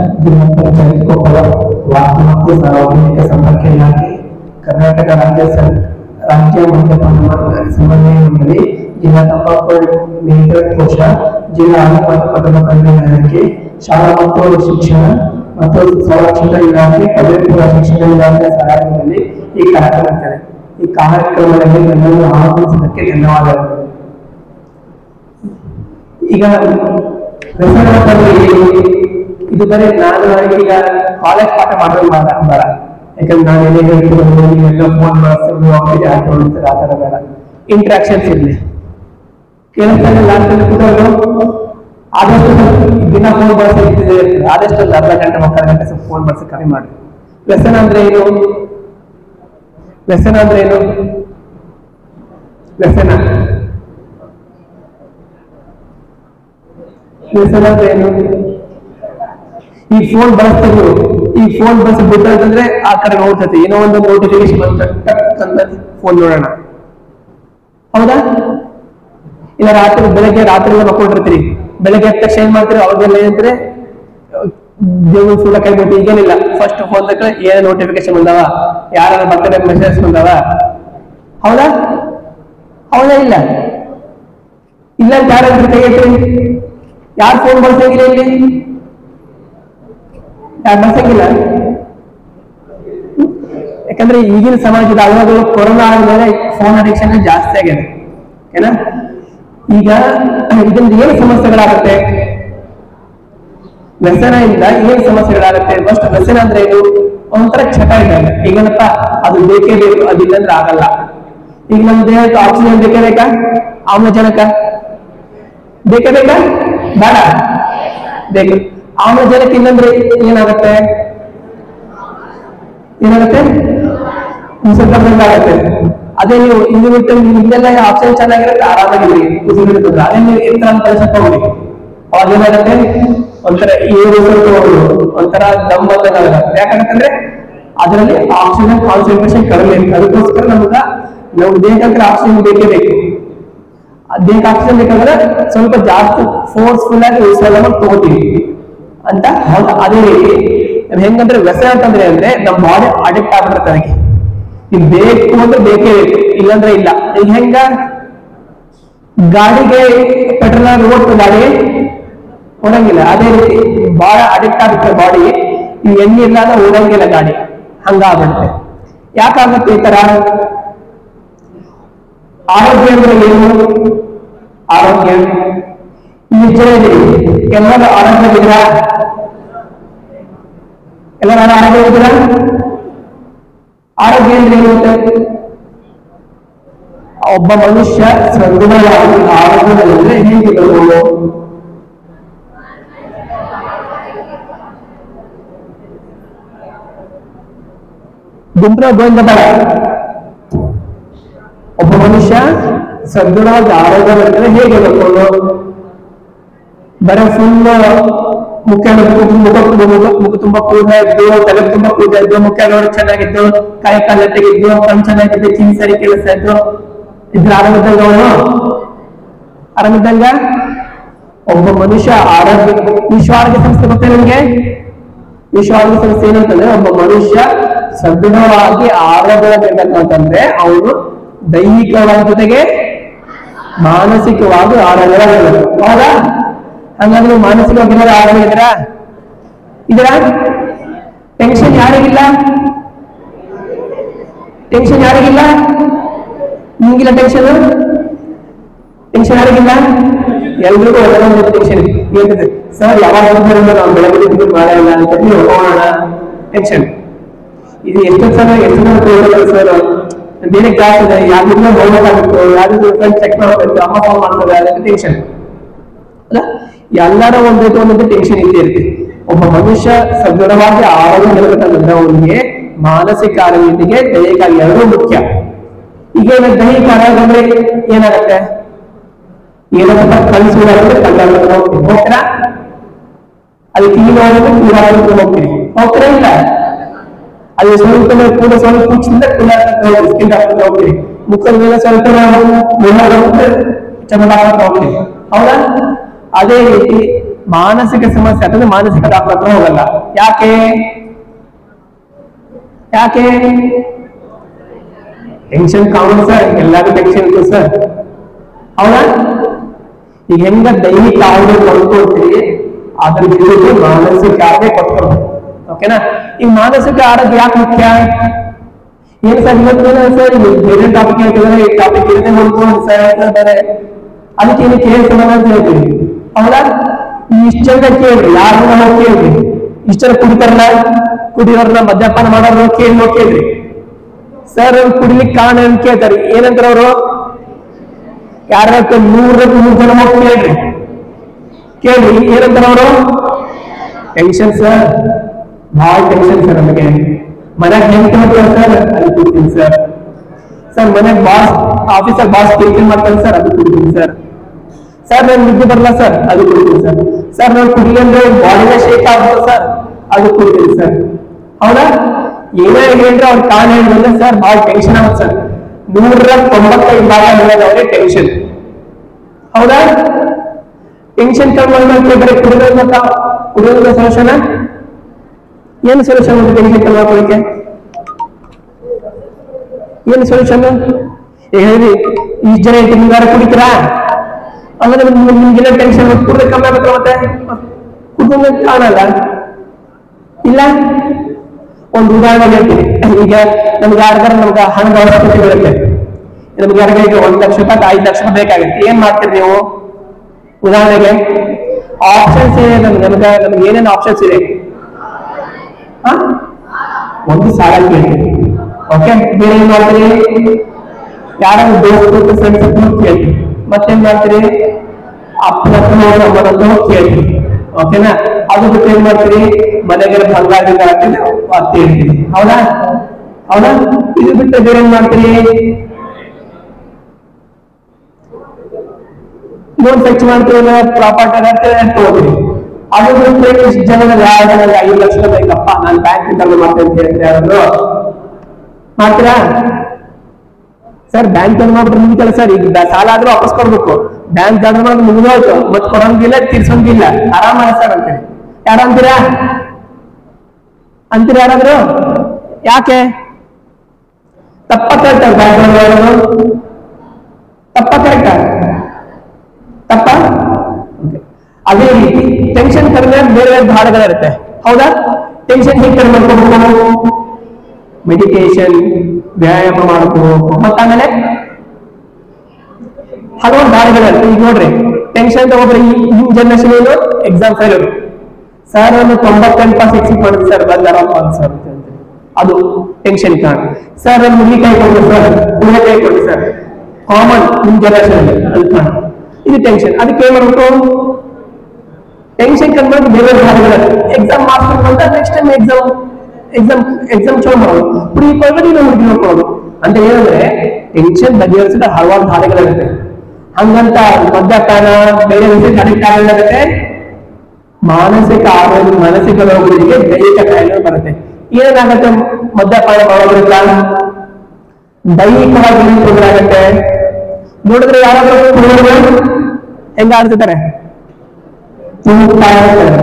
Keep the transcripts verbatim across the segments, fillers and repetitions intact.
ಜಿಲ್ಲಾ ಪಂಚಾಯತ್ ಕೊಪ್ಪಳ ವಾರ್ತಾ ಮತ್ತು ಸಾರ್ವಜನಿಕ ಸಂಪರ್ಕ ಇಲಾಖೆ, ಕರ್ನಾಟಕ ರಾಜ್ಯ ರಾಜ್ಯ ಮದ್ಯಪಾನ ಸಮನ್ವಯ ಮಂಡಳಿ, ಜಿಲ್ಲಾ ತಂಬಾಕು ನಿಯಂತ್ರಣ ಕೋಶ, ಜಿಲ್ಲಾ ಆರೋಗ್ಯ ಮತ್ತು ಕುಟುಂಬ ಕಲ್ಯಾಣ ಇಲಾಖೆ, ಶಾಲಾ ಮತ್ತು ಶಿಕ್ಷಣ ಮತ್ತು ಸಂರಕ್ಷಣಾ ಇಲಾಖೆ, ಪದವಿ ಪೂರ್ವ ಶಿಕ್ಷಣ ಇಲಾಖೆ ಸಹಯೋಗದಲ್ಲಿ ಈ ಕಾರ್ಯಕ್ರಮ ನಡೆಯುತ್ತದೆ. ಈ ಕಾರ್ಯಕ್ರಮದಲ್ಲಿ ನನ್ನನ್ನು ಆಹ್ವಾನಿಸಿದ್ದಕ್ಕೆ ಧನ್ಯವಾದಗಳು. ಈಗ ಇದು ಬರೀ ನಾನು ಈಗ ಕಾಲೇಜ್ ಪಾಠ ಮಾಡೋದು ಬರ, ಯಾಕಂದ್ರೆ ನಾನು ಏನೇ ಹೇಳ್ತಿರೋದು ನೀವೆಲ್ಲ ಫೋನ್ ಬಳಸ್ತಿರೋದು ಆ ಥರ ಬೇಡ. ಇಂಟ್ರಾಕ್ಷನ್ಸ್ ಇರಲಿ. ಕೇಳಿಸ್ತಾನೆ ಲಾಸ್ಟಲ್ಲಿ ಕೂತವರು ಆದಷ್ಟು ದಿನ ಫೋನ್ ಬಳಸಿ ಇರ್ತಿದೆ, ಆದಷ್ಟು ಒಂದು ಅರ್ಧ ಗಂಟೆ ಮುಕ್ಕಾಲು ಗಂಟೆ ಸ್ವಲ್ಪ ಫೋನ್ ಬಳಸಿ ಕಡಿಮೆ ಮಾಡಿ. ವ್ಯಸನ ಅಂದ್ರೆ ಏನು? ವ್ಯಸನ ಅಂದ್ರೆ ಏನು? ವ್ಯಸನ ವ್ಯಸನ ಅಂದ್ರೆ ಏನು? ಈ ಫೋನ್ ಬಳಸ್ತಿದ್ರು, ಈ ಫೋನ್ ಬಳಸಿ ಬಿಟ್ಟಂತಂದ್ರೆ ಆ ಕಡೆ ನೋಡ್ತೈತಿ, ಏನೋ ಒಂದು ನೋಟಿಫಿಕೇಶನ್ ಅಂತ ಫೋನ್ ನೋಡೋಣ, ಹೌದಾ? ಇಲ್ಲ ರಾತ್ರಿ ಬೆಳಗ್ಗೆ ರಾತ್ರಿ ಎಲ್ಲ ಮಕ್ಕೊಂಡಿರ್ತೀರಿ, ಬೆಳಗ್ಗೆ ಎದ್ದ ತಕ್ಷಣ ಏನ್ ಮಾಡ್ತೀರಿ? ಅವಾಗೆಲ್ಲ ಏನಂದ್ರೆ ದೇವ್ರ ಫೋಟ ಕೈ ಬಿಟ್ಟು ಈಗೇನಿಲ್ಲ, ಫಸ್ಟ್ ಫೋನ್ ತಕ್ಕ ಏನ್ ನೋಟಿಫಿಕೇಶನ್ ಬಂದಾವ, ಯಾರ ಬರ್ತಾರೆ ಮೆಸೇಜ್ ಬಂದಾವ, ಹೌದಾ? ಹೌದಾ? ಇಲ್ಲ ಇಲ್ಲ ಅಂತ ಯಾರು ತೆಗಿತ್ರಿ? ಯಾರು ಫೋನ್ ಬಳಸಂಗಿಲ್ಲ ಇಲ್ಲಿ? ಯಾರು ಬಳಸಂಗಿಲ್ಲ? ಯಾಕಂದ್ರೆ ಈಗಿನ ಸಮಾಜದ ಅಳವಡಿಕೆ ಕೊರೋನಾ ಆದ್ಮೇಲೆ ಫೋನ್ ಅಡಿಕ್ಷನ್ ಜಾಸ್ತಿ ಆಗಿದೆ, ಏನ? ಈಗ ಇದರಿಂದ ಏನು ಸಮಸ್ಯೆಗಳಾಗುತ್ತೆ? ವ್ಯಸನ ಇಂದ ಏನು ಸಮಸ್ಯೆಗಳಾಗುತ್ತೆ? ಫಸ್ಟ್ ವ್ಯಸನ ಅಂದ್ರೆ ಏನು? ಒಂಥರ ಚಟ ಇದ್ದಾಗ. ಈಗೇನಪ್ಪ ಅದು ಬೇಕೇ ಬೇಕು, ಅದಿಲ್ಲಂದ್ರೆ ಆಗಲ್ಲ. ಈಗ ನಮ್ಮ ದೇಹಕ್ಕೆ ಆಕ್ಸಿಜನ್ ಬೇಕೇ ಬೇಕಾ? ಆಮ್ಲಜನಕ ಬೇಕೇ ಬೇಕಾ? ಬೇಡ, ಬೇಕು. ಆಮ್ಲಜನಕ ಇಲ್ಲಂದ್ರೆ ಏನಾಗುತ್ತೆ? ಏನಾಗುತ್ತೆ? ಆಗುತ್ತೆ. ಅದೇ ನೀವು ಇಲ್ಲಿ ಬಿಟ್ಟು ಇಲ್ಲೆಲ್ಲ ಆಪ್ಷನ್ ಚೆನ್ನಾಗಿರುತ್ತೆ, ಆರಾಮಾಗಿರಿ, ಉಸಿರಿರ್ತದೆ. ಅದೇ ನೀವು ಇರ್ತಾರ ಅಂತ ಕಳ್ಸಕ್ ಹೋಗ್ರಿ, ಅವಾಗ ಏನಾಗುತ್ತೆ? ಒಂಥರ ಏರು ಹೋಗುದು, ಒಂಥರ ದಮ್ ಬಂದಾಗ. ಯಾಕಂತಂದ್ರೆ ಅದರಲ್ಲಿ ಆಕ್ಸಿಜನ್ ಕಾನ್ಸಂಟ್ರೇಷನ್ ಕಡಿಮೆ ಇರುತ್ತೆ. ಅದಕ್ಕೋಸ್ಕರ ನಮ್ಗ ನಾವು ದೇಹಕ್ಕೆ ಆಕ್ಸಿಜನ್ ಬೇಕೇ ಬೇಕು. ದೇಹಕ್ಕೆ ಆಕ್ಸಿಜನ್ ಬೇಕಾದ್ರೆ ಸ್ವಲ್ಪ ಜಾಸ್ತಿ ಫೋರ್ಸ್ಫುಲ್ ಆಗಿ ಉಸಿರಾಟ ತಗೋತೀವಿ ಅಂತ. ಅದೇ ರೀತಿ ಹೆಂಗಂದ್ರೆ ವ್ಯಸನ ಅಂತಂದ್ರೆ ಅಂದ್ರೆ ನಮ್ಮ ಬಾಡಿ ಅಡಿಕ್ಟ್ ಆಗ್ಬಿಡುತ್ತೆ ಅದಕ್ಕೆ. ಈಗ ಬೇಕು ಅಂದ್ರೆ ಬೇಕೇ ಬೇಕು, ಇಲ್ಲಾಂದ್ರೆ ಇಲ್ಲ. ಈಗ ಹೆಂಗ ಗಾಡಿಗೆ ಪೆಟ್ರೋಲ್ ಓಡ್ತದೆ, ಗಾಡಿ ಓಡಂಗಿಲ್ಲ. ಅದೇ ರೀತಿ ಬಹಳ ಅಡಿಕ್ಟ್ ಆಗುತ್ತೆ ಬಾಡಿ. ಈ ಎಣ್ಣೆ ಇಲ್ಲಾಂದ ಓಡಂಗಿಲ್ಲ ಗಾಡಿ, ಹಂಗಾಗ್ಬಿಡುತ್ತೆ. ಯಾಕಾಗುತ್ತೆ ಈ ತರ? ಆರೋಗ್ಯ ಅಂದ್ರೆ ಏನು? ಆರೋಗ್ಯ ನಿಜವಾಗಿ ಎಲ್ಲರೂ ಆರೋಗ್ಯವಿದ್ದೀರಾ? ಎಲ್ಲರೂ ಆರೋಗ್ಯವಿದ್ದೀರಾ? ಆರೋಗ್ಯ ಅಂದ್ರೆ ಏನು? ಒಬ್ಬ ಮನುಷ್ಯ ಸದೃಢವಾಗಿ ಆರೋಗ್ಯದಲ್ಲಿದ್ರೆ ಹೇಗಿರಬಹುದು? ಗುಂಪುರ ಗೋವಿಂದ ಬರ. ಒಬ್ಬ ಮನುಷ್ಯ ಸದೃಢವಾಗಿ ಆರೋಗ್ಯದಲ್ಲಿದ್ರೆ ಹೇಗಿರಬಹುದು? ಬರೀ ಫುಲ್ ಮುಖ್ಯ ಮುಖ ತುಂಬಾ ಕೂದ ಇದ್ದು, ತಲೆ ತುಂಬಾ ಕೂದ ಇದ್ದು, ಮುಖ್ಯ ನೋಡಿ ಚೆನ್ನಾಗಿದ್ದು, ಕೈ ಕಾಲ ತೆಗಿದ್ದು, ಕಣ್ ಚೆನ್ನಾಗಿದ್ದು, ಕಿವಿ ಸರಿ ಕೇಳಿಸ್ತಾ ಇದ್ದು, ಇದ್ರ ಆರಾಮಿದ್ದಂಗ ಅವನು ಆರಾಮಿದ್ದಂಗ ಒಬ್ಬ ಮನುಷ್ಯ ಆರೋಗ್ಯ. ವಿಶ್ವ ಆರೋಗ್ಯ ಸಂಸ್ಥೆ ಗೊತ್ತೇ ನಿಮ್ಗೆ? ವಿಶ್ವ ಆರೋಗ್ಯ ಸಂಸ್ಥೆ ಏನಂತಂದ್ರೆ ಒಬ್ಬ ಮನುಷ್ಯ ಸದೃಢವಾಗಿ ಆರೋಗ್ಯವಾಗಿರ್ಬೇಕಂತಂದ್ರೆ ಅವನು ದೈಹಿಕವಾದ ಜೊತೆಗೆ ಮಾನಸಿಕವಾಗಿ ಆರೋಗ್ಯವಾಗಿರ್ಬೇಕು, ಹೌದಾ? ಹಂಗಂದ್ರೆ ಮಾನಸಿಕವಾಗಿ ಆರೋಗ್ಯ ಇದ್ದೀರಾ? ಇದರ ಟೆನ್ಷನ್ ಯಾರಿಗಿಲ್ಲ? ಟೆನ್ಷನ್ ಯಾರಿಗಿಲ್ಲ? ನಿಮ್ಗಿಲ್ಲ ಟೆನ್ಷನ್? ಟೆನ್ಷನ್ ಯಾರಿಗಿಲ್ಲ? ಎಲ್ರಿಗೂ ಒಂದೊಂದು ಟೆನ್ಷನ್ ಇರ್ತದೆ. ಸರ್ ಯಾವಾಗ ನಾವು ಬೆಳಗ್ಗೆ ಮಾಡಿಲ್ಲ ಅಂತ ಹೋಗೋಣ, ಟೆನ್ಷನ್. ಇದು ಎಷ್ಟು ಸಲ ಎಷ್ಟು ಜನ ಸರ್ ಬೇರೆ ಕ್ಲಾಸ್ ಇದೆ, ಯಾವ್ದು ಹೋಗ್ಬೇಕಾಗಿತ್ತು, ಯಾವ್ದು ಫ್ರೆಂಡ್ ಚೆಕ್ ಮಾಡಬೇಕು, ಅಮ್ಮ ಫೋನ್ ಮಾಡ್ತಾರೆ, ಅದಕ್ಕೆ ಟೆನ್ಷನ್ ಅಲ್ಲ? ಎಲ್ಲರ ಒಂದೈತೆ ಒಂದೊಂದು ಟೆನ್ಷನ್ ಇದ್ದೇ ಇರುತ್ತೆ. ಒಬ್ಬ ಮನುಷ್ಯ ಸದೃಢವಾಗಿ ಆರೋಗ್ಯ ನಿಲಬೇಕಂದ್ರೆ ಅವನಿಗೆ ಮಾನಸಿಕ ಆರೋಗ್ಯತೆಗೆ ದೈಹಿಕ ಎರಡೂ ಮುಖ್ಯ. ಈಗ ದೈಹಿಕ ಆರೋಗ್ಯ ಅಂದ್ರೆ ಏನಾಗತ್ತೆ? ಏನಾಗತ್ತ? ಕಲಿಸುವುದಾದ್ರೆ ಕಲ್ಯಾಣ ಹೋಗ್ತೀವಿ, ಹೋಗ್ತೀರಾ? ಅದಕ್ಕೆ ಈ ನೋಡಿದ್ರೆ ಕೂಡ ಹೋಗ್ತೀರಿ, ಹೋಗ್ತೀರಾ? ಇಲ್ಲ ಅದು ಸ್ವಲ್ಪ ಕೂಡ ಸ್ವಲ್ಪ ಕೂಚಿಂದ ಕೂಡ ಹೋಗ್ತೀರಿ, ಮುಖದ ಮೇಲೆ ಸ್ವಲ್ಪ ಚಮಡ ಹೋಗ್ತೀರಿ, ಹೌದಾ? ಅದೇ ರೀತಿ ಮಾನಸಿಕ ಸಮಸ್ಯೆ ಅಂತಂದ್ರೆ ಮಾನಸಿಕ ಡಾಕ್ಟರ್ ಹತ್ರ ಹೋಗಲ್ಲ. ಯಾಕೆ ಯಾಕೆ ಟೆನ್ಷನ್ ಕಾಮನ್ ಸರ್, ಎಲ್ಲಾರು ಟೆನ್ಷನ್ ಇತ್ತು ಸರ್. ಹೌದಾ? ಈಗ ಹೆಂಗ ದೈಹಿಕ ಆರೋಗ್ಯ ಕೊಡ್ಕೊಳ್ತೀವಿ ಅದ್ರ ಜೊತೆಗೆ ಮಾನಸಿಕ ಆರೋಗ್ಯ ಕೊಟ್ಕೊಳ್ಬೇಕು. ಓಕೆನಾ? ಈಗ ಮಾನಸಿಕ ಆರೋಗ್ಯ ಯಾಕೆ ಮುಖ್ಯ? ಏನ್ ಸರ್ ಇವತ್ತು ಸರ್ ಬೇರೆ ಟಾಪಿಕ್ ಹೇಳ್ತಿದ್ರೆ ಈ ಟಾಪಿಕ್ ಇರದೆ ನೋಡ್ಕೊಂಡು ಸರ್ ಹೇಳ್ತಾರೆ, ಅದಕ್ಕೆ ಏನು ಕೇಳ್ತಿಲ್ಲ ಅಂತ ಹೇಳ್ತೀವಿ. ಹೌದಾ? ಇಷ್ಟ ಜನ ಕೇಳ್ರಿ, ಯಾರನ್ನ ನಾವು ಕೇಳ್ರಿ, ಇಷ್ಟ ಜನ ಕುಡಿತಾರಲ್ಲ, ಕುಡಿಯೋರ್ನ ಮದ್ಯಪಾನ ಮಾಡೋರ್ನ ಕೇಳಿ ನಾವು ಕೇಳ್ರಿ. ಸರ್ ಕುಡಿಲಿಕ್ಕೆ ಕಾರಣ ಅಂತ ಕೇಳ್ತಾರೆ, ಏನಂತಾರ ಅವರು? ಯಾರ ನೂರ ನೂರು ಜನ ಹೋಗಿ ಕೇಳ್ರಿ ಕೇಳ್ರಿ ಏನಂತಾರ ಅವರು? ಟೆನ್ಷನ್ ಸರ್, ಬಹಳ ಟೆನ್ಷನ್ ಸರ್, ನಮಗೆ ಮನ್ಯಾಗ ಹೆಂಗ್ ಮಾಡ್ತಾರೆ ಸರ್, ಅದು ಕುಡ್ತೀನಿ ಸರ್. ಸರ್ ಮನ್ಯಾಗ ಬಾಸ್ ಆಫೀಸರ್ ಬಾಸ್ ಕಿರಿಕಿರಿ ಮಾಡ್ತಾರೆ ಸರ್, ಅದು ಕುಡ್ತೀನಿ ಸರ್. ಸರ್ ನಾನು ನಿದ್ದೆ ಬರಲ್ಲ ಸರ್, ಅದು ಕುಡ್ತೀನಿ ಸರ್. ಸರ್ ನಾನು ಕುಡಿಲಿ ಅಂದ್ರೆ ಬಾಡಿನ ಶೇಕ್ ಆಗುತ್ತೆ ಸರ್, ಅದು ಕುಡ್ತೀನಿ ಸರ್. ಹೌದಾ? ಏನೇ ಹೇಳಿದ್ರೆ ಅವ್ರ ಕಾರಣ ಹೇಳಿದ್ರೆ ಸರ್ ಬಹಳ ಟೆನ್ಷನ್ ಆಗುತ್ತೆ ಸರ್. ನೂರ ತೊಂಬತ್ತೈದು ಭಾಗ ಹೇಳೋದವ್ರೆ ಟೆನ್ಷನ್. ಹೌದಾ? ಟೆನ್ಷನ್ ಕಮ್ಮಿ ಮಾಡ್ಲಿಕ್ಕೆ ಬರೀ ಕುಡಿಯೋದ ಕುಡಿಯೋದ ಸೊಲ್ಯೂಷನ್? ಏನು ಸೊಲ್ಯೂಷನ್ ಉಂಟು ಟೆನ್ಷನ್ ಕಮ್ಮಿ ಮಾಡ್ಕೊಳ್ಳಿಕ್ಕೆ? ಏನು ಸೊಲ್ಯೂಷನ್? ಈಗ ಹೇಳಿ ಇಷ್ಟು ಜನ ನಿಮ್ಗಾರ ಕುಡಿತೀರಾ ಅಂದ್ರೆ ನಿಮ್ಗೆಲ್ಲ ಟೆನ್ಷನ್ ಕುಡಿದ್ರೆ ಕಮ್ಮಿ ಆಗುತ್ತೆ. ಮತ್ತೆ ಕುಟುಂಬ ಕಾಣಲ್ಲ ಇಲ್ಲ. ಒಂದು ಉದಾಹರಣೆ ಹೇಳ್ತೀನಿ. ಈಗ ನಮ್ಗೆ ಯಾರಿಗಾರ ನಮ್ಗೆ ಹಣದ ಅವಶ್ಯಕತೆ ಬರುತ್ತೆ, ನಮ್ಗೆ ಯಾರಿಗ ಒಂದ್ ಲಕ್ಷ ರೂಪಾಯಿ ಐದು ಲಕ್ಷ ರೂಪಾಯಿ ಬೇಕಾಗುತ್ತೆ, ಏನ್ ಮಾಡ್ತೀರಿ ನೀವು? ಉದಾಹರಣೆಗೆ ಆಪ್ಷನ್ಸ್ ಇದೆ ನಮ್ಗೆ, ನಮ್ಗೆ ನಮ್ಗೆ ಏನೇನು ಆಪ್ಷನ್ಸ್ ಇದೆ? ಒಂದು ಸಾಲ ಕೇಳ್ತೀರಿ, ಓಕೆ. ಬೇರೆ ಏನ್ ಮಾಡ್ತೀರಿ? ಯಾರಾದ್ರೂ ದೋಸ್ತ ಫ್ರೆಂಡ್ಸ್ ಹತ್ರ ಕೇಳ್ತೀರಿ. ಮತ್ತೇನ್ ಮಾಡ್ತೀರಿ? ಅಪ್ಪನ ಹತ್ರ ಅಮ್ಮನ ಹತ್ರ ಕೇಳ್ತೀರಿ, ಓಕೆನಾ? ಅದು ಬಿಟ್ಟು ಏನ್ ಮಾಡ್ತೀರಿ? ಮನೆಗೆ ಬಂಗಾರದಿಂದ ಹಾಕಿದ್ರೆ ಅತ್ತೆ ಹೇಳ್ತೀರಿ. ಹೌದಾ? ಹೌದಾ? ಇದು ಬಿಟ್ಟು ಬೇರೆ ಏನ್ ಮಾಡ್ತೀರಿ? ಲೋನ್ ಫಿಕ್ಸ್ ಮಾಡ್ತೀವಿ, ಪ್ರಾಪರ್ಟಿ ತಗೋತೀರಿ. ಅದು ಬಿಟ್ಟು ಇಷ್ಟು ಜನ ಯಾವ ಜನ ಐದು ಲಕ್ಷ ಬೇಕಪ್ಪ ನಾನು ಬ್ಯಾಂಕ್ ಇಂದ ಮಾಡ್ತೇನೆ ಅಂತ ಹೇಳ್ತೀರಿ. ಯಾರಾದ್ರು ಮಾಡ್ತೀರಾ? ಸರ್ ಬ್ಯಾಂಕ್ ಅಲ್ಲಿ ಮಾಡ್ಬಿಟ್ರೆ ಮುಗಿತಲ್ಲ ಸರ್. ಈಗ ಸಾಲ ಆದ್ರೂ ವಾಪಸ್ ಕೊಡ್ಬೇಕು, ಬ್ಯಾಂಕ್ ಆದ್ರೂ ಮಾಡಿದ್ರೆ ಮುಗಿದೋಯ್ತು, ಮತ್ ಕೊಡಂಗಿಲ್ಲ ತೀರ್ಸಂಗಿಲ್ಲ, ಆರಾಮ ಸರ್ ಅಂತೇಳಿ ಯಾರ ಅಂತೀರಾ? ಅಂತೀರ ಯಾರಾದ್ರು? ಯಾಕೆ? ತಪ್ಪ ಕರೆಕ್ಟ್? ಬ್ಯಾಂಕ್ ತಪ್ಪ ಕರೆಕ್ಟ್? ತಪ್ಪ. ಅದೇ ರೀತಿ ಟೆನ್ಷನ್ ಕಡಿಮೆ ಬೇರೆ ಬೇರೆ ಭಾಗಗಳಿರುತ್ತೆ. ಹೌದಾ? ಟೆನ್ಷನ್ ಹೇಗೆ ಕಡಿಮೆ ಮಾಡ್ಕೋಬೇಕು? ಮೆಡಿಟೇಷನ್, ವ್ಯಾಯಾಮ ಮಾಡ್ಕೋಬೇಕು. ಮತ್ತ ಆಮೇಲೆ ಹಲವಾರು ದಾರಿಗಳಿರುತ್ತೆ. ಈಗ ನೋಡ್ರಿ, ಟೆನ್ಷನ್ ತಗೋಬ್ರಿ, ಈ ಜನರೇಷನ್ ಏನು ಎಕ್ಸಾಮ್ ಫೇಲ್ ಸರ್, ಒಂದು ತೊಂಬತ್ತೆಂಟು ಪಾಸ್ ಎಕ್ಸಿಟ್ ಮಾಡಿದ್ವಿ ಸರ್, ಬಂದಾರ ಸರ್ ಅಂತ ಅದು ಟೆನ್ಷನ್ ಕಾರಣ. ಸರ್ ಒಂದು ಮುಗಿಕಾಯಿ ಕೊಡ್ರಿ ಸರ್, ಕುಳಿಕಾಯಿ ಕೊಡ್ರಿ ಸರ್, ಕಾಮನ್ ನಿಮ್ ಜನರೇಷನ್ ಅಲ್ಲಿ ಅದು ಕಾರಣ. ಇದು ಟೆನ್ಷನ್. ಅದಕ್ಕೆ ಏನ್ ಮಾಡ್ಬೇಕು? ಟೆನ್ಷನ್ ಕಮ್ಮಿ ಬೇರೆ ಭಾಗಗಳಿರುತ್ತೆ. ಎಕ್ಸಾಮ್ ಮಾರ್ಕ್ಸ್ ಅಂತ next time exam exam exam ಚಲೋ ಮಾಡೋದು, ಹುಡುಗಿಕೊಳ್ಳೋದು, ಇನ್ನೂ ಹುಡುಗಿ ನೋಡ್ಕೊಳ್ಳೋದು ಅಂತ ಏನಂದ್ರೆ ಟೆನ್ಷನ್ ಬಗೆಹರಿಸಿದ ಹಲವಾರು ದಾರಿಗಳಿರುತ್ತೆ. ಹಂಗಂತ ಮದ್ಯಪಾನ ಬೇರೆ ವಿಷಯಕ್ಕೆ ಅಡಿಕ್ಟ್ ಆಗುತ್ತೆ, ಮಾನಸಿಕ ಆರೋಗ್ಯ ಮಾನಸಿಕ ರೋಗಗಳಿಗೆ ದೈಹಿಕ ಕಾಯಿಲೆ ಬರುತ್ತೆ. ಏನಾಗುತ್ತೆ ಮದ್ಯಪಾನ ಮಾಡೋದ್ರಿಂದ? ದೈಹಿಕವಾಗಿ ಏನು ತೊಂದರೆ ಆಗುತ್ತೆ ನೋಡಿದ್ರೆ, ಯಾರಾದ್ರೂ ಹೆಂಗ ಆಡ್ತಿದ್ದಾರೆ, ತುಂಬಾ ಇರ್ತಾರೆ,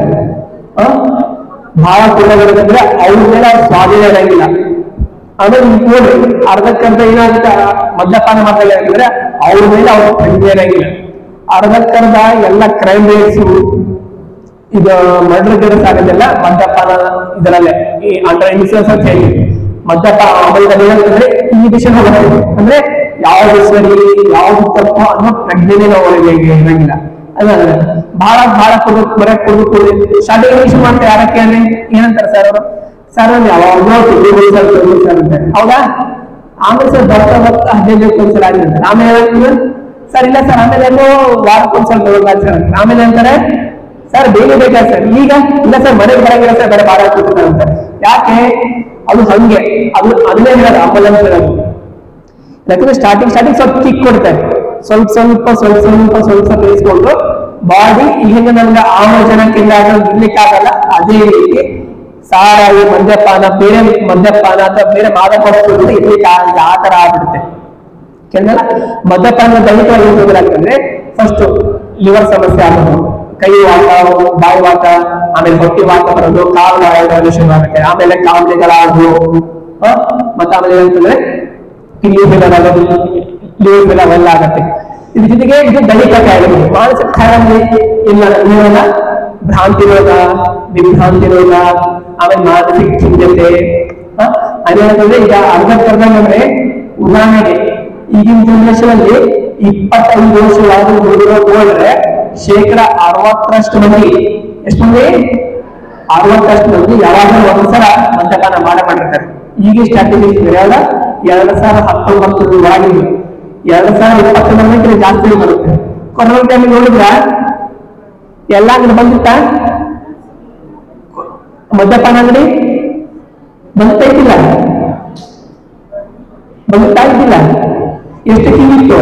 ಬಹಳ ಕುಡಿದ್ರೆ ಅವ್ರ ಮೇಲೆ ಅವ್ರ ಸ್ವಾಧೀನ ಇರಂಗಿಲ್ಲ. ಆಮೇಲೆ ನೋಡ್ರಿ ಅರ್ಧಕ್ಕಂತ ಏನಾಗುತ್ತೆ, ಮದ್ಯಪಾನ ಮಾಡ್ತಾರೆ ಅಂದ್ರೆ ಅವ್ರ ಮೇಲೆ ಅವ್ರ ಪ್ರಜ್ಞೆ ಇರಂಗಿಲ್ಲ. ಅರ್ಧಕ್ಕರ್ಧ ಎಲ್ಲ ಕ್ರೈಮ್ ರೇಟ್ಸ್, ಈಗ ಮರ್ಡರ್ ಕೇಸ್ ಆಗೋದೆಲ್ಲ ಮದ್ಯಪಾನ ಇದರಲ್ಲೇ, ಈ ಅಂಡರ್ ಇನ್ಫ್ಲೂಯೆನ್ಸ್ ಅಂತ ಹೇಳಿ ಮದ್ಯಪಾನ ಅಮಲದಲ್ಲಿ ಏನಂತಂದ್ರೆ ಈ ವಿಷಯ ಹೋಗುತ್ತೆ. ಅಂದ್ರೆ ಯಾವ್ದು ಸರಿ ಯಾವ್ದು ತಪ್ಪು ಅನ್ನೋ ಪ್ರಜ್ಞೆನೇ ನಾವು ಇರಂಗಿಲ್ಲ. ಅದ ಬಹಳ ಬಹಳ ಕೊಡ್ಬೇಕು, ಬರ ಕೊಡ್ಬೇಕು ಕೊಡಿ ಸ್ಟಾರ್ಟಿಂಗ್ ವಿಷಯ ಮಾಡ್ತಾರೆ. ಯಾರಕ್ಕೆ ಅಂದ್ರೆ ಏನಂತಾರೆ ಸರ್ ಅವರು? ಸರ್ ಯಾವಾಗಲೂ ಸರ್ ಅಂತಾರೆ. ಹೌದಾ? ಆಮೇಲೆ ಸರ್ ಬರ್ತಾ ಬರ್ತಾ ಹದಿನೈದು ಒಂದ್ಸಲ ಆಗಿರ್ತಾರೆ. ಆಮೇಲೆ ಸರ್ ಇಲ್ಲ ಸರ್, ಆಮೇಲೆ ಏನೋ ವಾರಕ್ಕೊಂದ್ಸಲ ತಗೊಳ್ತಾರೆ ಸರ್. ಆಮೇಲೆ ಅಂತಾರೆ ಸರ್ ಬೇಗ ಬೇಕಾ ಸರ್, ಈಗ ಇಲ್ಲ ಸರ್ ಮನೆಗೆ ಬರಂಗಿಲ್ಲ ಸರ್, ಬೇರೆ ಬಾಳ ಹಾಕ್ಬಿಡ್ತಾರೆ ಅಂತಾರೆ. ಯಾಕೆ? ಅದು ಹಂಗೆ, ಅದು ಅದನ್ನೇ ಹೇಳೋದು ಆಂಬುಲೆನ್ಸ್ ಇರೋದು. ಯಾಕಂದ್ರೆ ಸ್ಟಾರ್ಟಿಂಗ್ ಸ್ಟಾರ್ಟಿಂಗ್ ಸ್ವಲ್ಪ ಕಿಕ್ ಕೊಡ್ತಾರೆ, ಸ್ವಲ್ಪ ಸ್ವಲ್ಪ ಸ್ವಲ್ಪ ಸ್ವಲ್ಪ ಸ್ವಲ್ಪ ಸ್ವಲ್ಪ ಇಸ್ಕೊಂಡು ಬಾಡಿ ಈಗ ನಮ್ಗೆ ಆಮ್ಲಜನಕ್ಕಿಂದ ಇರ್ಲಿಕ್ಕೆ ಆಗಲ್ಲ. ಅದೇ ರೀತಿ ಸಾರಾಯಿ, ಮದ್ಯಪಾನ, ಬೇರೆ ಮದ್ಯಪಾನ ಅಥವಾ ಬೇರೆ ಮಾದಕ ವಸ್ತುಗಳು ಇರ್ಲಿಕ್ಕೆ ಆಗಲ್ಲ, ಆ ತರ ಆಗ್ಬಿಡುತ್ತೆ. ಯಾಕಂದ್ರೆ ಮದ್ಯಪಾನ ದೈಹಿಕವಾಗಿ ತೊಂದರೆ ಆಗ್ತಂದ್ರೆ ಫಸ್ಟ್ ಲಿವರ್ ಸಮಸ್ಯೆ ಆಗೋದು, ಕೈ ವಾತ, ಬಾಯಿ ವಾತ, ಆಮೇಲೆ ಹೊಟ್ಟೆ ವಾತ ಬರೋದು, ಕಾಲು ವಾಯೋದು ಶುರು ಆಗುತ್ತೆ, ಆಮೇಲೆ ಕಾವಲಿಗಳಾಗೋದು, ಮತ್ತೆ ಆಮೇಲೆ ಏನಂತಂದ್ರೆ ಕಿವಿ ಫೇಲರ್ ಆಗೋದು, ಲಿವರ್ ಫೇಲ್ ಅವೆಲ್ಲ ಆಗತ್ತೆ. ಇದ್ರ ಜೊತೆಗೆ ಇದು ದೈಹಿಕ ಕಾಯಿಲೆಗಳು. ಮಾನಸಿಕ ಕಾಯಿಲೆ ಇಲ್ಲ ಏನಲ್ಲ, ಭ್ರಾಂತಿ ರೋಗ, ವಿಭ್ರಾಂತಿ ರೋಗ, ಆಮೇಲೆ ಮಾನಸಿಕ ಖಿನ್ನತೆ. ಅದೇನಂತಂದ್ರೆ ಈಗ ಅರ್ಧಕ್ಕರ್ಧ ಅಂದ್ರೆ ಉದಾಹರಣೆಗೆ ಈಗಿನ ಜನರೇಷನ್ ಅಲ್ಲಿ ಇಪ್ಪತ್ತೈದು ವರ್ಷಗಳಾದ್ರೂ ಹುಡುಗರು ಹೋದ್ರೆ ಶೇಕಡ ಅರವತ್ತರಷ್ಟು ಮಂದಿ, ಎಷ್ಟು ಮಂದಿ? ಅರವತ್ತರಷ್ಟು ಮಂದಿ ಯಾವಾಗಲೂ ಒಂದ್ಸಲ ಮದ್ಯಪಾನ ಮಾಡೇ ಮಾಡಿರ್ತಾರೆ. ಈಗ ಸ್ಟ್ರಾಟಜಿಸ್ ಯಾವಾಗ ಎರಡ್ ಸಾವಿರದ ಹತ್ತೊಂಬತ್ತರ ಒಳಗಿದ್ದು ಎರಡ್ ಸಾವಿರದ ಇಪ್ಪತ್ತೊಂಬತ್ತಕ್ಕೆ ಜಾಸ್ತಿ ಬರುತ್ತೆ. ಕೊರೋನಾ ಟೈಮ್ ನೋಡಿದ್ರ ಎಲ್ಲ ಅಂಗಡಿ ಬಂದಿತ್ತ, ಮದ್ಯಪಾನ ಅಂಗಡಿ ಬಂದಿತ್ತಾ ಇದ್ದಿಲ್ಲ, ಬಂದಿತ್ತಾ ಇದ್ದಿಲ್ಲ, ಎಷ್ಟು ಕಿವಿತ್ತು,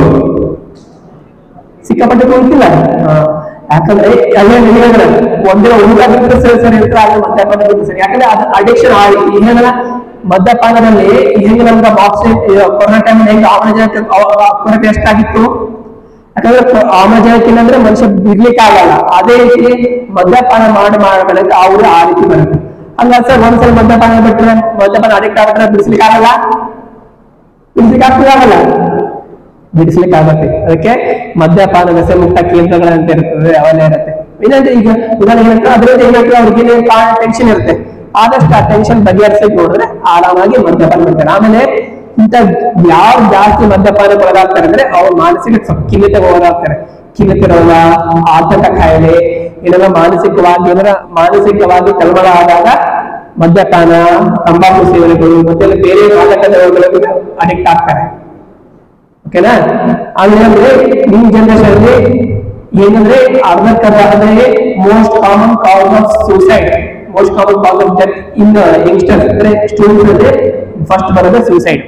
ಸಿಕ್ಕಾಪಟ್ಟೆ ಹೋಗ್ತಿಲ್ಲ. ಯಾಕಂದ್ರೆ ಅದೇ ಹೇಳಿದ್ರೆ ಒಂದೇ ಊಟ ಬಿಟ್ಟರೆ ಸರಿ ಸರಿ ಇರ್ತಾರೆ, ಆದ್ರೆ ಮದ್ಯಪಾನ ಬಿಟ್ಟರೆ ಸರಿ. ಯಾಕಂದ್ರೆ ಅದು ಅಡಿಕ್ಷನ್ ಆಗಿ ಏನಲ್ಲ ಮದ್ಯಪಾನದಲ್ಲಿ ಹೆಂಗೆ ನಮ್ಗೆ ಬಾಕ್ಸಿನ್ ಕೊರೋನಾ ಟೈಮ್ ಹೆಂಗೆ ಆಮ್ಲಜನಕ ಕೊರತೆ ಎಷ್ಟಾಗಿತ್ತು. ಯಾಕಂದ್ರೆ ಆಮ್ಲಜನಕ ಇಲ್ಲಂದ್ರೆ ಮನುಷ್ಯ ಬಿಡ್ಲಿಕ್ಕೆ ಆಗಲ್ಲ. ಅದೇ ರೀತಿ ಮದ್ಯಪಾನ ಮಾಡಿ ಮಾಡಬೇಕು ಅವ್ರು ಆ ರೀತಿ ಬರುತ್ತೆ. ಹಂಗ ಸರ್ ಒಂದ್ಸಲ ಮದ್ಯಪಾನ ಬಿಟ್ರೆ ಮದ್ಯಪಾನ ಅಡಿಕ್ಟ್ ಆಗ್ಬಿಟ್ರೆ ಬಿಡಿಸ್ಲಿಕ್ಕೆ ಆಗಲ್ಲ, ಬಿಡಿಸ್ಲಿಕ್ಕೆ ಆಗ್ತದೆ ಆಗಲ್ಲ, ಬಿಡಿಸ್ಲಿಕ್ಕೆ ಆಗತ್ತೆ. ಅದಕ್ಕೆ ಮದ್ಯಪಾನ ವ್ಯಸನ ಮುಕ್ತ ಕೇಂದ್ರಗಳಂತ ಇರ್ತದೆ, ಅವೆಲ್ಲ ಇರುತ್ತೆ. ಇನ್ನೊಂದು ಈಗ ಉದಾಹರಣೆ ಹೇಳ್ತಾರೆ ಅದರಿಂದ ಏನಾಗ್ತದೆ, ಅವ್ರಿಗೆ ಟೆನ್ಷನ್ ಇರುತ್ತೆ, ಆದಷ್ಟು ಆ ಟೆನ್ಷನ್ ಬಗೆಹರಿಸಲಿಕ್ಕೆ ನೋಡಿದ್ರೆ ಆರಾಮಾಗಿ ಮದ್ಯಪಾನ ಮಾಡ್ತಾರೆ. ಆಮೇಲೆ ಇಂಥ ಯಾವ ಜಾಸ್ತಿ ಮದ್ಯಪಾನ ಒಳಗಾಗ್ತಾರೆ ಅಂದ್ರೆ ಅವ್ರು ಮಾನಸಿಕ ಖಿನ್ನತೆಗೆ ಒಳಗಾಗ್ತಾರೆ. ಖಿನ್ನತೆ ರೋಗ, ಆತಂಕ ಕಾಯಿಲೆ, ಏನಾರ ಮಾನಸಿಕವಾಗಿ ಏನಾರ ಮಾನಸಿಕವಾಗಿ ಕಲ್ಮಳ ಆದಾಗ ಮದ್ಯಪಾನ, ತಂಬಾಕು ಸೇವನೆಗಳು ಮತ್ತೆ ಬೇರೆ ಮಾದಕ ದ್ರವ್ಯಗಳಿಗೆ ಅಡಿಕ್ಟ್ ಆಗ್ತಾರೆ. ಓಕೆನಾ? ಅಂದ್ರೆ ನಿಮ್ ಜನರೇಷನ್ ಅಲ್ಲಿ ಏನಂದ್ರೆ ಅರ್ಧಕ್ಕರ್ಧ ಅಂದ್ರೆ most common cause of suicide, most common cause of death in youngsters ಅಂದ್ರೆ ಸ್ಟೂಡೆಂಟ್ಸ್ ಅಂದ್ರೆ ಫಸ್ಟ್ ಬರೋದು ಸೂಸೈಡ್.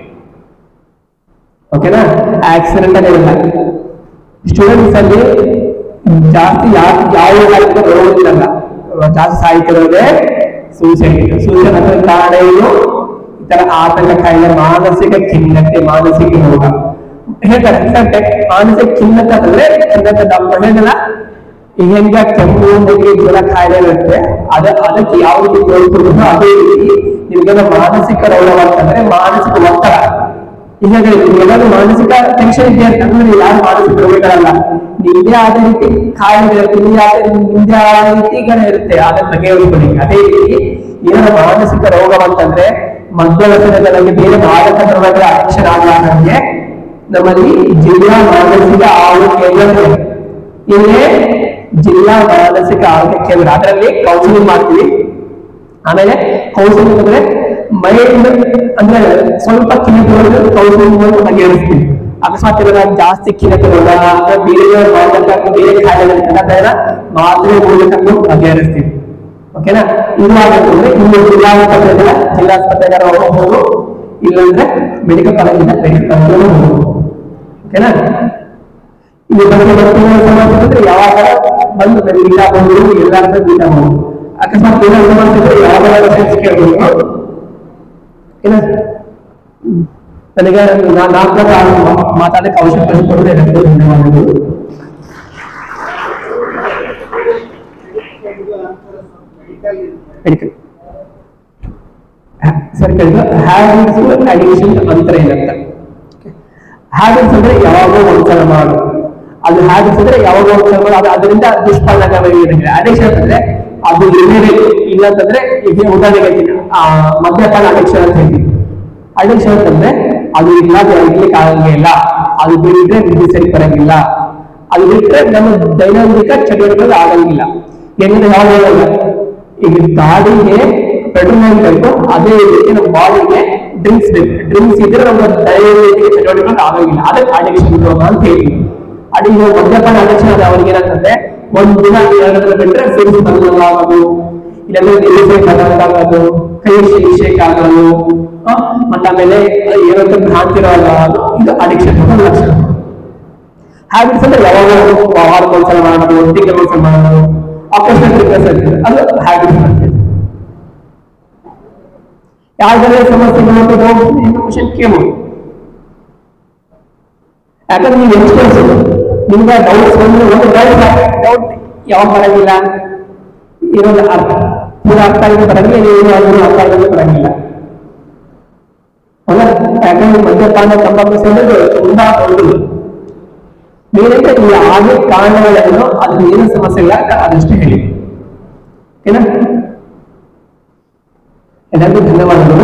ಓಕೆನಾ? ಆಕ್ಸಿಡೆಂಟ್ ಅದೇ ಇಲ್ಲ. ಸ್ಟೂಡೆಂಟ್ಸ್ ಅಲ್ಲಿ ಜಾಸ್ತಿ ಯಾವ ಯಾವ ರೋಗದಿರಲ್ಲ, ಜಾಸ್ತಿ ಸಾಯ್ತಿರೋದೇ ಸೂಸೈಡ್. ಸೂಸೈಡ್ ಅಂದ್ರೆ ಕಾರಣ ಏನು? ಈ ತರ ಆತಂಕ ಕಾಯಿಲೆ, ಮಾನಸಿಕ ಖಿನ್ನತೆ, ಮಾನಸಿಕ ರೋಗ ಹೇಳ್ತಾರೆ. ಮಾನಸಿಕ ಖಿನ್ನತೆ ಅಂದ್ರೆ ಖಿನ್ನತೆ ಡಾಕ್ಟರ್ ಹೇಳಿದಲ್ಲ, ಈಗ ಕೆಮ್ಮು ನೆಗಡಿ ಜ್ವರ ಕಾಯಿಲೆ ಇರುತ್ತೆ, ಅದ ಅದಕ್ಕೆ ಯಾವ ರೀತಿ ತೋರಿಸಬಹುದು ಅದೇ ರೀತಿ ನಿಮ್ಗೆ ಮಾನಸಿಕ ರೋಗ ಅಂತಂದ್ರೆ ಮಾನಸಿಕ ಒತ್ತಡ. ಈಗ ಎಲ್ಲರೂ ಮಾನಸಿಕ ಟೆನ್ಷನ್ ಇದೆ ಅಂತಂದ್ರೆ ಯಾರು ಮಾನಸಿಕ ರೋಗಗಳಲ್ಲ, ನಿಮ್ದೇ ಆದ ರೀತಿ ಕಾಯಿಲೆಗಳಿರುತ್ತೆ, ನಿಮ್ದೇ ಆದ ನಿಮ್ದೇ ಆದ ರೀತಿಗಳ ಇರುತ್ತೆ, ಅದನ್ನ ಬಗೆಹರಿಸ್ಕೊಳ್ಳಿ. ಅದೇ ರೀತಿ ಏನಾದ್ರು ಮಾನಸಿಕ ರೋಗ ಅಂತಂದ್ರೆ ಮದ್ಯವ್ಯಸನಗಳಲ್ಲಿ ಬೇರೆ ಮಾದಕ ದ್ರವ್ಯಗಳ ಅಡಿಕ್ಷನ್ ಆಗಲಾರ್ದಂಗೆ ನಮ್ಮಲ್ಲಿ ಜಿಲ್ಲಾ ಮಾನಸಿಕ ಆರೋಗ್ಯ ಕೇಂದ್ರ ಇಲ್ಲೇ ಜಿಲ್ಲಾ ಮಾನಸಿಕ ಆರೋಗ್ಯ ಕೇಂದ್ರ, ಅದರಲ್ಲಿ ಕೌನ್ಸಿಲಿಂಗ್ ಮಾಡ್ತೀವಿ. ಆಮೇಲೆ ಕೌನ್ಸಿಲಿಂಗ್ ಅಂದ್ರೆ ಮೈಂಡ್ ಅಂದ್ರೆ ಸ್ವಲ್ಪ ಖಿನ್ನತೆ ಕೌನ್ಸಿಲಿಂಗ್ ಮೂಲಕ ಬಗೆಹರಿಸ್ತೀವಿ. ಅಕಸ್ಮಾತ್ ಇವಾಗ ಜಾಸ್ತಿ ಖಿನ್ನತೆ ರೋಗ ಬೇರೆ ಮಾದಕ ಬೇರೆ ಕಾಯಿಲೆಗಳ ಮಾತ್ರೆ ಮೂಲಕ ಬಗೆಹರಿಸ್ತೀವಿ. ಓಕೆನಾ? ಇದು ಆಗತ್ತಂದ್ರೆ ಇಲ್ಲಿ ಜಿಲ್ಲಾಸ್ಪತ್ರೆಗಳ ಜಿಲ್ಲಾಸ್ಪತ್ರೆಗಳ ಹೋಗ್ಬೋದು, ಇಲ್ಲಾಂದ್ರೆ ಮೆಡಿಕಲ್ ಕಾಲೇಜಿಂದ ಮೆಡಿಕಲ್ ಕಾಲೇಜ್ ಹೋಗ್ಬೋದು. ಓಕೆನಾ? ಇಲ್ಲಿ ಬಗ್ಗೆ ಬರ್ತೀವಿ ಸಮಸ್ಯೆ ಅಂದ್ರೆ ಯಾವಾಗ ಬಂದು ಬೀಟಾ ಬಂದು ಎಲ್ಲಾರ್ದು ಬೀಟಾ ಹೋಗುದು. ಅಕಸ್ಮಾತ್ ಏನೋ ಸಮಸ್ಯೆ ಇದ್ರೆ ಯಾವಾಗ ಕೇಳ್ಬೋದು. ಏನ ನನಗೆ ನಾಲ್ಕು ಮಾತಾಡಕ್ಕೆ ಅವಶ್ಯಕತೆ ಕೊಡದೆ ಧನ್ಯವಾದಗಳು. ಮೆಡಿಕಲ್ ಸರ್ ಕೇಳಿದ್ರು ಹ್ಯಾಬಿಟ್ಸ್ ಅಡಿಕ್ಷನ್ ಅಂತರ ಏನಂತ. ಹ್ಯಾಬಿಟ್ಸ್ ಅಂದ್ರೆ ಯಾವಾಗೋ ಒಂದ್ಸಲ ಮಾಡು, ಅದು ಹ್ಯಾಬಿಟ್ಸ್ ಅಂದ್ರೆ ಯಾವಾಗೋ ಒಂದ್ಸಲ ಮಾಡು, ಅದು ಅದರಿಂದ ದುಷ್ಪರಿಣಾಮಗಳಿದೆ. ಅಡಿಕ್ಷನ್ ಅಂದ್ರೆ ಅದು ಇರಲೇಬೇಕು, ಇಲ್ಲ ಅಂತಂದ್ರೆ ಈಗ ಉದಾಹರಣೆಗೆ ಆ ಮದ್ಯಪಾನ ಅಡಿಕ್ಷನ್ ಅಂತ ಹೇಳ್ತೀವಿ. ಅಡಿಕ್ಷನ್ ಅಂತಂದ್ರೆ ಅದು ಇಲ್ಲ ಇರ್ಲಿಕ್ಕೆ ಆಗಂಗೆ ಇಲ್ಲ, ಅದು ಬಿಟ್ಟರೆ ನಿಧಿ ಸರಿ ಬರಂಗಿಲ್ಲ, ಅದು ಬಿಟ್ಟರೆ ನಮ್ಮ ದೈನಂದಿಕ ಚಟುವಟಿಕೆಗಳು ಆಗಂಗಿಲ್ಲ. ಹೆಂಗಂದ್ರೆ ಯಾವಾಗ ಈಗ ಗಾಡಿಗೆ ಪೆಟ್ರೋಲ್ ಬೇಕು, ಅದೇ ರೀತಿ ನಮ್ಮ ಬಾಡಿಗೆ ಡ್ರಿಂಕ್ಸ್ ಬೇಕು. ಡ್ರಿಂಕ್ಸ್ ಇದ್ರೆ ನಮ್ಮ ದೈನಂದಿಕ ಚಟುವಟಿಕೆಗಳು ಆಗಂಗಿಲ್ಲ, ಅದಕ್ಕೆ ಅಡಿಕ್ಷನ್ ರೋಗ ಅಂತ ಹೇಳಿ. ಅಡಿ ಮದ್ಯಪಾನ ಅಡಿಕ್ಷನ್ ಅದು ಅವ್ರಿಗೆ ಏನಂತಂದ್ರೆ ಒಂದ್ ದಿನ ಎರಡರ ಬಿಟ್ರೆ ಫೇಸ್ ಆಗೋದು, ಇಲ್ಲಾಂದ್ರೆ ಆಗೋದು, ಕೈ ಶೇಕ್ ಆಗೋದು, ಮತ್ತೆ ಆಮೇಲೆ ಏನಂತ ಭ್ರಾಂತಿ ರೋಗ, ಇದು ಅಡಿಕ್ಷನ್ ಲಕ್ಷಣ. ಹ್ಯಾಬಿಟ್ಸ್ ಅಂದ್ರೆ ಯಾವಾಗ ವಾರಕ್ಕೊಂದ್ಸಲ ಮಾಡೋದು, ತಿಂಗಳೊಂದ್ಸಲ ಮಾಡೋದು, ಆಪರೇಷನ್ ಫಿಟ್ನೆಸ್ ಇರ್ತದೆ, ಅದು ಹ್ಯಾಬಿಟ್ಸ್ ಅಂತ. ಯಾವ್ದಾರ ಸಮಸ್ಯೆ ಕೇಳು, ಯಾಕಂದ್ರೆ ನೀವು ಎಕ್ಸ್ಪರ್ಟ್ಸ್, ನಿಮ್ಗೆ ಡೌಟ್ಸ್ ಬಂದ್ರೆ ಒಂದು ಡೌಟ್ ಡೌಟ್ ಯಾವಾಗ ಬರಂಗಿಲ್ಲ? ಇರೋದು ಅರ್ಥ ಪೂರ ಅರ್ಥ ಆಗಿದೆ ಬರಂಗಿಲ್ಲ, ಏನು ಅದನ್ನು ಅರ್ಥ ಆಗಿದೆ ಬರಂಗಿಲ್ಲ. ಹೌದಾ? ಯಾಕಂದ್ರೆ ಮದ್ಯಪಾನ ತಂಬಾಕು ಸೇರೋದು ತುಂಬಾ ಒಳ್ಳೆಯದು. ಏನಂದ್ರೆ ಈ ಹಾಗೆ ಕಾರಣಗಳೇನು, ಅದು ಏನು ಸಮಸ್ಯೆ ಇಲ್ಲ ಅದಷ್ಟೇ ಹೇಳಿ. ಓಕೆನಾ? ಎಲ್ಲರಿಗೂ ಧನ್ಯವಾದಗಳು.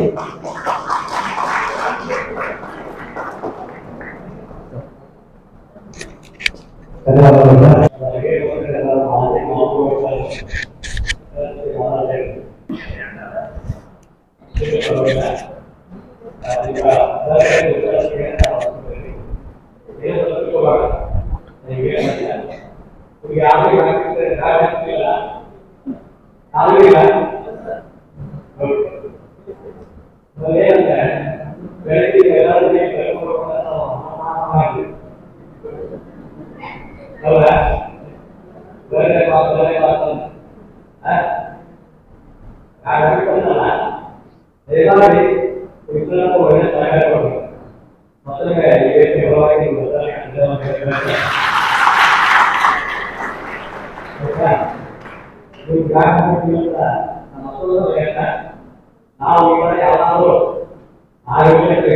ನಾವು ಯಾವ್ದಾದ್ರು ಆರೋಗ್ಯ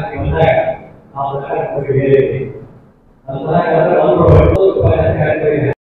ನಾವು